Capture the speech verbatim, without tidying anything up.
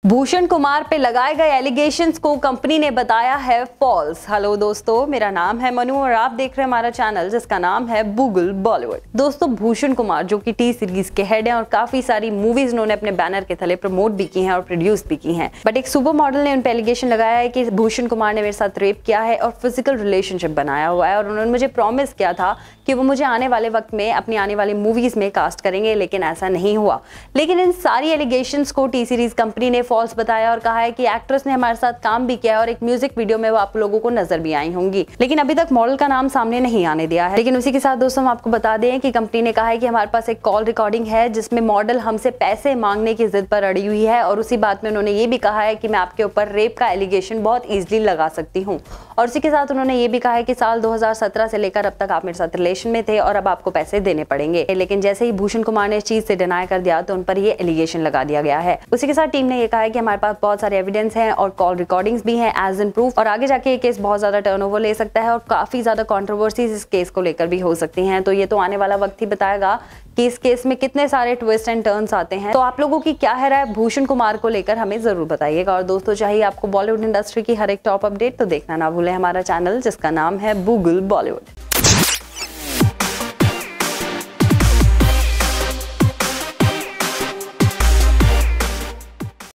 भूषण कुमार पे लगाए गए एलिगेशंस को कंपनी ने बताया है फॉल्स। हेलो दोस्तों, मेरा नाम है मनु और आप देख रहे हैं हमारा चैनल जिसका नाम है बूगल बॉलीवुड। दोस्तों, भूषण कुमार जो कि टी सीरीज के हेड हैं और काफी सारी मूवीज उन्होंने अपने बैनर के तले प्रमोट भी की हैं और प्रोड्यूस भी की हैं, बट एक सुपर मॉडल ने उन पे एलिगेशन लगाया है कि भूषण कुमार ने मेरे साथ रेप किया है और फिजिकल रिलेशनशिप बनाया हुआ है और उन्होंने मुझे प्रॉमिस किया था कि वो मुझे आने वाले वक्त में अपनी आने वाली मूवीज में कास्ट करेंगे, लेकिन ऐसा नहीं हुआ। लेकिन इन सारी एलिगेशंस को टी सीरीज कंपनी ने फॉल्स बताया और कहा है कि एक्ट्रेस ने हमारे साथ काम भी किया है और एक म्यूजिक वीडियो में वो आप लोगों को नजर भी आई होंगी, लेकिन अभी तक मॉडल का नाम सामने नहीं आने दिया है। लेकिन उसी के साथ दोस्तों हम आपको बता दें कि कंपनी ने कहा है कि हमारे पास एक कॉल रिकॉर्डिंग है जिसमें मॉडल हमसे पैसे मांगने की जिद पर अड़ी हुई है और उसी बात में उन्होंने ये भी कहा है कि मैं आपके ऊपर रेप का एलिगेशन बहुत ईजिली लगा सकती हूँ। और उसी के साथ उन्होंने ये भी कहा है कि साल दो हजार सत्रह से लेकर अब तक आप मेरे साथ रिलेशन में थे और अब आपको पैसे देने पड़ेंगे। लेकिन जैसे ही भूषण कुमार ने इस चीज से डिनाई कर दिया तो उन पर ये एलिगेशन लगा दिया गया है। उसी के साथ टीम ने ये कहा है कि हमारे पास बहुत सारे एविडेंस हैं और कॉल रिकॉर्डिंग्स भी हैं एज इन प्रूफ, और आगे जाके ये केस बहुत ज्यादा टर्नओवर ले सकता है और काफी ज्यादा कंट्रोवर्सीज इस केस को लेकर भी हो सकती हैं। तो ये तो आने वाला वक्त ही बताएगा कि इस केस में कितने सारे ट्विस्ट एंड टर्न्स आते हैं। तो आप लोगों की क्या है राय भूषण कुमार को लेकर हमें जरूर बताइएगा। और दोस्तों, चाहिए आपको बॉलीवुड इंडस्ट्री की हर एक टॉप अपडेट तो देखना ना भूलें हमारा चैनल जिसका नाम है बूगल बॉलीवुड।